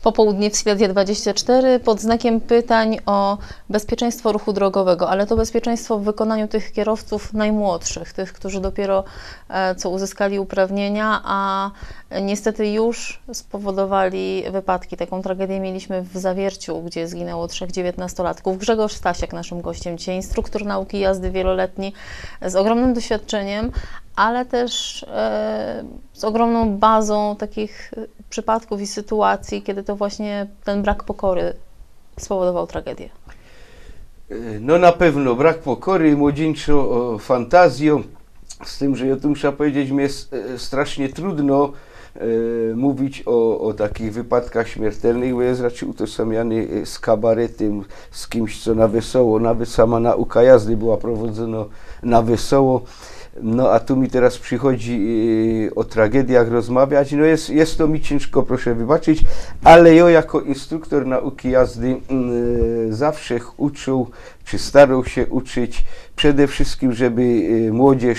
popołudnie w Silesia 24 pod znakiem pytań o bezpieczeństwo ruchu drogowego, ale to bezpieczeństwo w wykonaniu tych kierowców najmłodszych, tych, którzy dopiero co uzyskali uprawnienia, a niestety już spowodowali wypadki. Taką tragedię mieliśmy w Zawierciu, gdzie zginęło 3 19-latków. Grzegorz Stasiak naszym gościem dzisiaj, instruktor nauki jazdy wieloletni z ogromnym doświadczeniem, ale też z ogromną bazą takich przypadków i sytuacji, kiedy to właśnie ten brak pokory spowodował tragedię. No na pewno brak pokory, młodzieńczą fantazją, z tym, że ja tu muszę powiedzieć, mi jest strasznie trudno mówić o takich wypadkach śmiertelnych, bo jest raczej utożsamiany z kabaretem, z kimś, co na wesoło, nawet sama nauka jazdy była prowadzona na wesoło. No a tu mi teraz przychodzi o tragediach rozmawiać, no jest to mi ciężko, proszę wybaczyć, ale ja jako instruktor nauki jazdy zawsze uczył, czy starał się uczyć przede wszystkim, żeby młodzież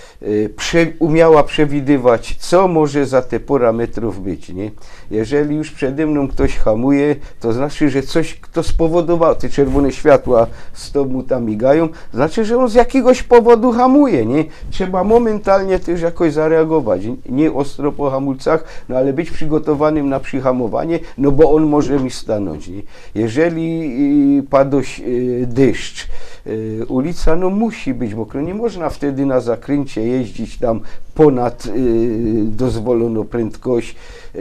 umiała przewidywać, co może za te parametrów być, nie? Jeżeli już przede mną ktoś hamuje, to znaczy, że coś, kto spowodował, te czerwone światła z tobą tam migają, znaczy, że on z jakiegoś powodu hamuje, nie? Trzeba momentalnie też jakoś zareagować, nie ostro po hamulcach, no ale być przygotowanym na przyhamowanie, no bo on może mi stanąć, nie? Jeżeli padł deszcz, ulica no musi być mokra, nie można wtedy na zakręcie jeździć tam ponad dozwoloną prędkość,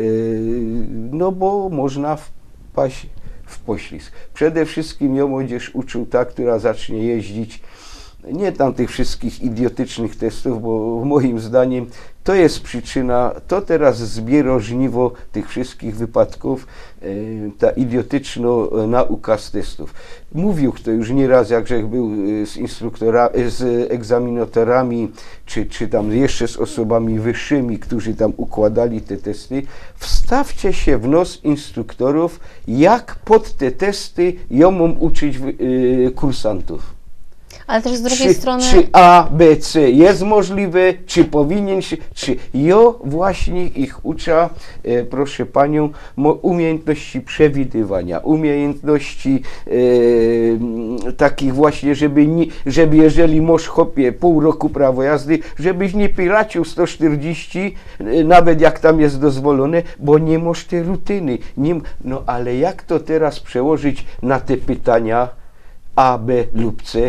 no bo można wpaść w poślizg. Przede wszystkim ja młodzież uczył ta, która zacznie jeździć, nie tam tych wszystkich idiotycznych testów, bo moim zdaniem to jest przyczyna, to teraz zbiera żniwo tych wszystkich wypadków, ta idiotyczna nauka z testów. Mówił kto już nieraz, jak był z instruktorami, z egzaminatorami, czy tam jeszcze z osobami wyższymi, którzy tam układali te testy, wstawcie się w nos instruktorów, jak pod te testy ją mam uczyć kursantów. Ale też z drugiej strony... Czy A, B, C jest możliwe, czy powinien się, czy ja właśnie ich uczę, proszę panią, umiejętności przewidywania, umiejętności takich właśnie, żeby jeżeli masz chopie pół roku prawo jazdy, żebyś nie piracił 140, nawet jak tam jest dozwolone, bo nie masz tej rutyny. No ale jak to teraz przełożyć na te pytania A, B lub C?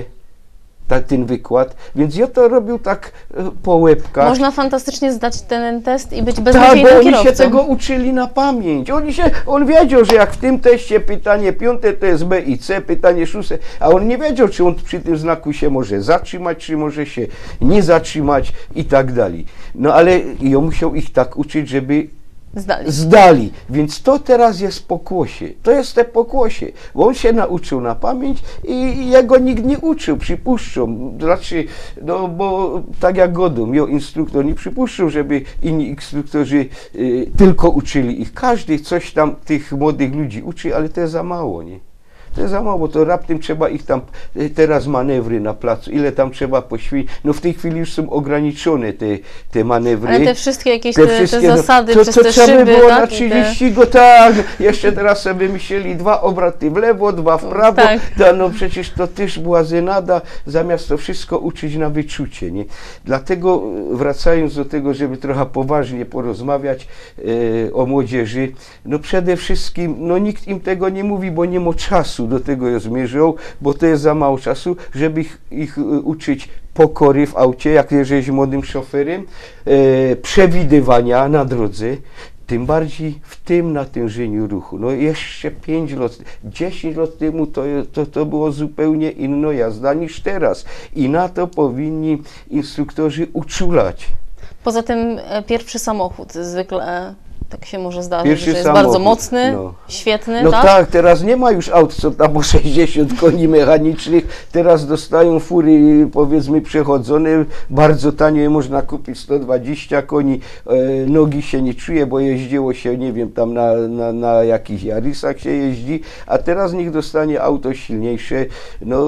Ten wykład, więc ja to robił tak po łebkach. Można fantastycznie zdać ten test i być beznadziejnym kierowcą. Tak, bo oni się tego uczyli na pamięć. On wiedział, że jak w tym teście pytanie 5 to jest B i C, pytanie 6, a on nie wiedział, czy on przy tym znaku się może zatrzymać, czy może się nie zatrzymać i tak dalej. No ale ja musiał ich tak uczyć, żeby zdali. Więc to teraz jest pokłosie. To jest te pokłosie. Bo on się nauczył na pamięć i jego nikt nie uczył, przypuszczam. Znaczy, no bo tak jak Godum, instruktor nie przypuszczał, żeby inni instruktorzy tylko uczyli ich. Każdy coś tam tych młodych ludzi uczy, ale to jest za mało, nie? To jest za mało, to raptem trzeba ich tam, teraz manewry na placu, ile tam trzeba poświęcić, no w tej chwili już są ograniczone te manewry. Ale te wszystkie jakieś te zasady, to przez te trzeba szyby, było tak? na 30 go, tak, jeszcze teraz sobie myśleli 2 obroty w lewo, 2 w prawo, tak. No przecież to też była żenada, zamiast to wszystko uczyć na wyczucie, nie? Dlatego wracając do tego, żeby trochę poważnie porozmawiać o młodzieży, no przede wszystkim, no nikt im tego nie mówi, bo nie ma czasu, do tego ja zmierzał, bo to jest za mało czasu, żeby ich uczyć pokory w aucie, jak jeżeli młodym szoferem, przewidywania na drodze, tym bardziej w tym natężeniu ruchu. No jeszcze 5 lat, 10 lat temu to było zupełnie inna jazda niż teraz i na to powinni instruktorzy uczulać. Poza tym pierwszy samochód zwykle tak się może zdarzyć, Pierwszy że jest samochód, bardzo mocny, no. świetny, no tak? tak, teraz nie ma już aut, co tam o 60 koni mechanicznych, teraz dostają fury, powiedzmy, przechodzone, bardzo tanio można kupić 120 koni, nogi się nie czuje, bo jeździło się, nie wiem, tam na jakichś Yarisach się jeździ, a teraz niech dostanie auto silniejsze, no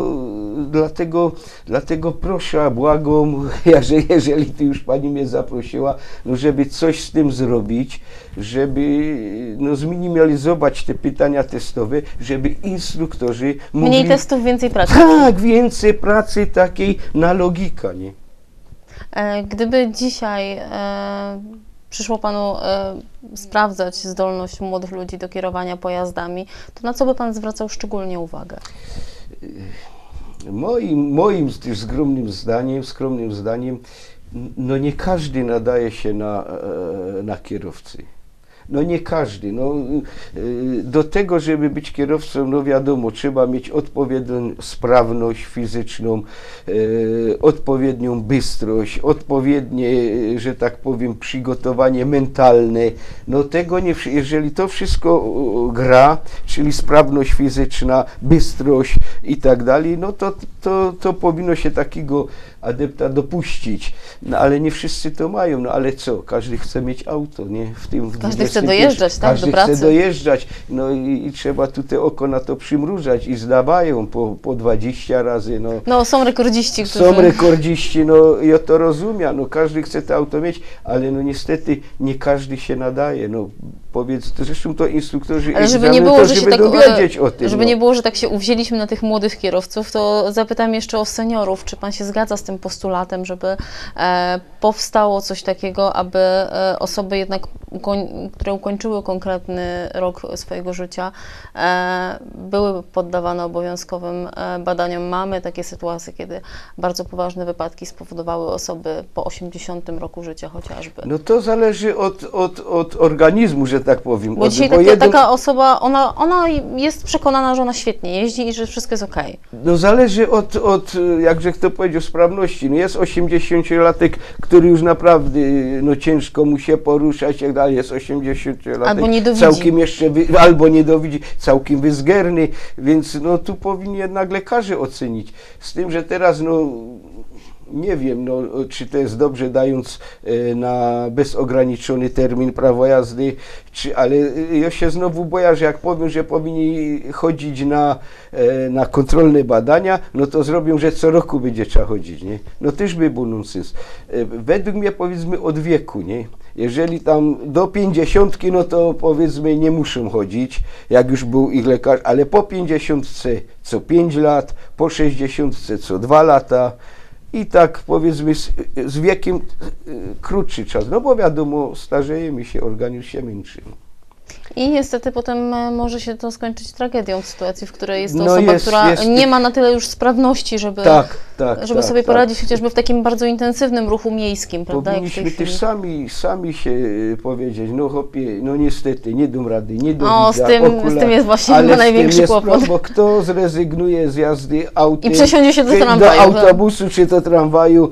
dlatego proszę, błagam, jeżeli ty już pani mnie zaprosiła, no żeby coś z tym zrobić, żeby no, zminimalizować te pytania testowe, żeby instruktorzy mogli... Mniej testów, więcej pracy. Tak, więcej pracy takiej na logika, nie? Gdyby dzisiaj przyszło Panu sprawdzać zdolność młodych ludzi do kierowania pojazdami, to na co by Pan zwracał szczególnie uwagę? Moim też skromnym zdaniem, no nie każdy nadaje się na kierowcy. No nie każdy. No, do tego, żeby być kierowcą, no wiadomo, trzeba mieć odpowiednią sprawność fizyczną, odpowiednią bystrość, odpowiednie, że tak powiem, przygotowanie mentalne. No tego nie, jeżeli to wszystko gra, czyli sprawność fizyczna, bystrość i tak dalej, no to powinno się takiego adepta dopuścić. No ale nie wszyscy to mają, no ale co? Każdy chce mieć auto, nie? Każdy chce dojeżdżać, tak, do pracy. Każdy chce dojeżdżać, no i trzeba tutaj oko na to przymrużać i zdawają po 20 razy, no. No są rekordziści, którzy... Są rekordziści, no ja to rozumiem, no każdy chce to auto mieć, ale no niestety nie każdy się nadaje, no powiedz, zresztą to instruktorzy ale żeby nie było, że się tak, dowiedzieć o tym. Żeby nie było, że tak się uwzięliśmy na tych młodych kierowców, to zapytam jeszcze o seniorów, czy Pan się zgadza z tym postulatem, żeby powstało coś takiego, aby osoby jednak, które ukończyły konkretny rok swojego życia, były poddawane obowiązkowym badaniom. Mamy takie sytuacje, kiedy bardzo poważne wypadki spowodowały osoby po 80 roku życia chociażby. No to zależy od organizmu, że tak powiem. Bo dzisiaj taka osoba, ona jest przekonana, że ona świetnie jeździ i że wszystko jest okej. No zależy od jakże kto powiedział, sprawności. No jest 80-latek, który już naprawdę no ciężko mu się poruszać, jak dalej jest 80-latek. Albo nie dowidzi. Całkiem jeszcze, albo nie dowidzi, całkiem wyzgerny, więc no tu powinni jednak lekarze ocenić. Z tym, że teraz no nie wiem, no, czy to jest dobrze, dając na bezograniczony termin prawo jazdy, ale ja się znowu boję, że jak powiem, że powinni chodzić na kontrolne badania, no to zrobią, że co roku będzie trzeba chodzić, nie? No też by był nonsens. Według mnie powiedzmy od wieku, nie? Jeżeli tam do 50, no to powiedzmy nie muszą chodzić, jak już był ich lekarz, ale po 50 co 5 lat, po 60 co 2 lata, i tak powiedzmy z wiekiem krótszy czas, no bo wiadomo, starzejemy się, organizm się męczy. I niestety potem może się to skończyć tragedią w sytuacji, w której jest to osoba, która nie ma na tyle już sprawności, żeby sobie poradzić chociażby w takim bardzo intensywnym ruchu miejskim, prawda? Powinniśmy też sami się powiedzieć, no chłopie, no niestety, nie dam rady, nie do z tym jest właśnie chyba największy kłopot. Bo kto zrezygnuje z jazdy autem i przesiądzie się do autobusu czy do tramwaju,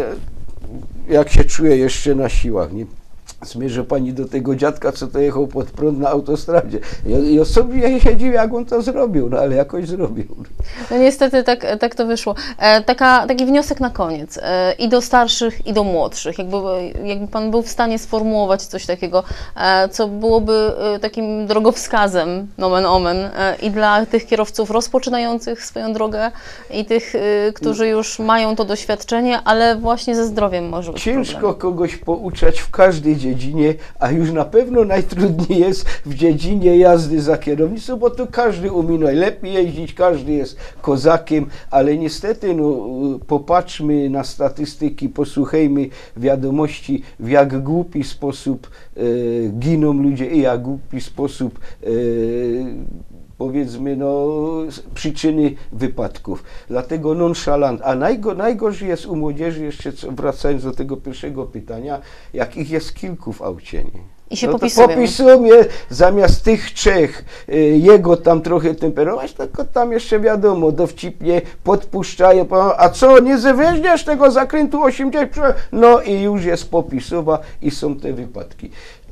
jak się czuje jeszcze na siłach, nie? Zmierzę pani do tego dziadka, co to jechał pod prąd na autostradzie. Ja sobie się dziwię, jak on to zrobił, no ale jakoś zrobił. No niestety tak to wyszło. Taki wniosek na koniec. I do starszych, i do młodszych. Jakby Pan był w stanie sformułować coś takiego, co byłoby takim drogowskazem, nomen omen, i dla tych kierowców rozpoczynających swoją drogę, i tych, którzy już mają to doświadczenie, ale właśnie ze zdrowiem może być ciężko problem. Kogoś pouczać w każdej dziedzinie, a już na pewno najtrudniej jest w dziedzinie jazdy za kierownicą, bo tu każdy umie najlepiej jeździć, każdy jest kozakiem, ale niestety no, popatrzmy na statystyki, posłuchajmy wiadomości, w jak głupi sposób giną ludzie i jak głupi sposób powiedzmy, no, przyczyny wypadków. Dlatego nonchalant. A najgorzej jest u młodzieży, jeszcze wracając do tego pierwszego pytania, jak ich jest kilku w aucie, nie? I się popisują je zamiast tych trzech, jego tam trochę temperować, tylko tam jeszcze wiadomo, dowcipnie podpuszczają, a co, nie zeweźmiesz tego zakrętu 80? No i już jest popisowa i są te wypadki.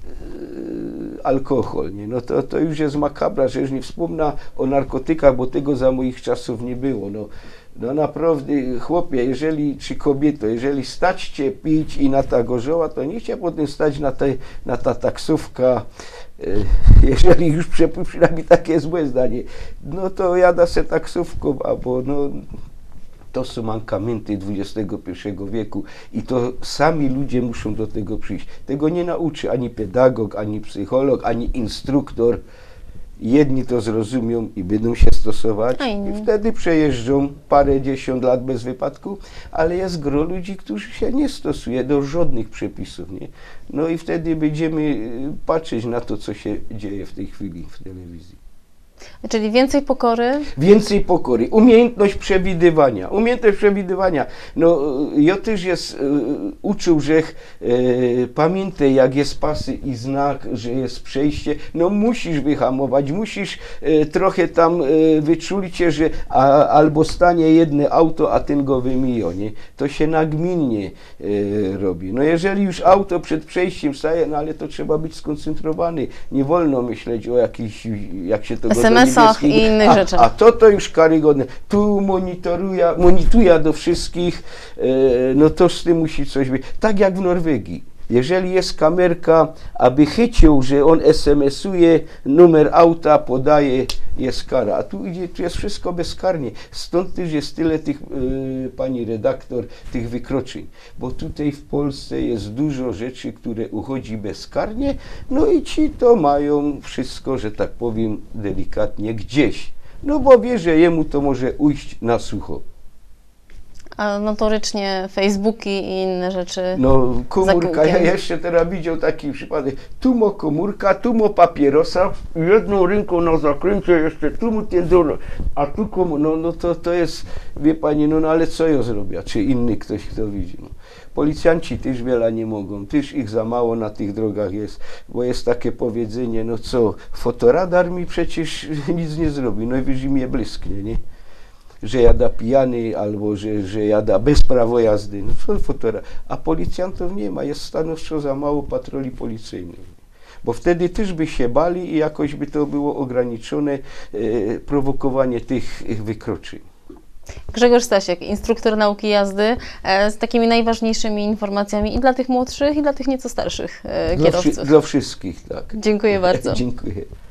Alkohol, nie? No to już jest makabra, że już nie wspomnę o narkotykach, bo tego za moich czasów nie było. No naprawdę, chłopie, czy kobieto, jeżeli stać cię pić i na ta gorzoła, to nie chciał potem stać na ta taksówka, jeżeli już przynajmniej takie złe zdanie, no to jada se taksówką, albo no To są mankamenty XXI wieku i to sami ludzie muszą do tego przyjść. Tego nie nauczy ani pedagog, ani psycholog, ani instruktor. Jedni to zrozumią i będą się stosować i wtedy przejeżdżą parędziesiąt lat bez wypadku, ale jest gro ludzi, którzy się nie stosuje do żadnych przepisów. Nie? No i wtedy będziemy patrzeć na to, co się dzieje w tej chwili w telewizji. Czyli więcej pokory? Więcej pokory, umiejętność przewidywania. Umiejętność przewidywania. No, ja też jest uczył, że pamiętaj, jak jest pasy i znak, że jest przejście, no musisz wyhamować, musisz trochę tam wyczulić się, że albo stanie jedno auto, a ten go wymija, nie? To się nagminnie robi. No jeżeli już auto przed przejściem staje, no ale to trzeba być skoncentrowany. Nie wolno myśleć o jakichś, jak się to SMS-ach i innych rzeczach. A to już karygodne. Tu monitoruje do wszystkich, no to z tym musi coś być. Tak jak w Norwegii. Jeżeli jest kamerka, aby chycił, że on SMS-uje, numer auta podaje, jest kara. A tu jest wszystko bezkarnie. Stąd też jest tyle tych, pani redaktor, tych wykroczeń. Bo tutaj w Polsce jest dużo rzeczy, które uchodzi bezkarnie, no i ci to mają wszystko, że tak powiem delikatnie, gdzieś. No bo wie, że jemu to może ujść na sucho. A notorycznie Facebooki i inne rzeczy. No komórka, ja kółkiem. jeszcze teraz widział taki przypadek, tu ma komórka, tu ma papierosa, jedną ręką na zakręcie jeszcze, tu mu ten dolor, a tu no to jest, wie pani, no ale co ja zrobię, czy inny ktoś, kto widzi. No. Policjanci też wiele nie mogą, też ich za mało na tych drogach jest, bo jest takie powiedzenie, no co, fotoradar mi przecież nic nie zrobi, no i wiesz, mnie błysknie, nie? Że jada pijany albo że jada bez prawa jazdy, no to fotora. A policjantów nie ma, jest stanowczo za mało patroli policyjnych. Bo wtedy też by się bali i jakoś by to było ograniczone prowokowanie tych wykroczeń. Grzegorz Stasiek, instruktor nauki jazdy, z takimi najważniejszymi informacjami i dla tych młodszych, i dla tych nieco starszych kierowców. Dla wszystkich, tak. Dziękuję bardzo. Dziękuję.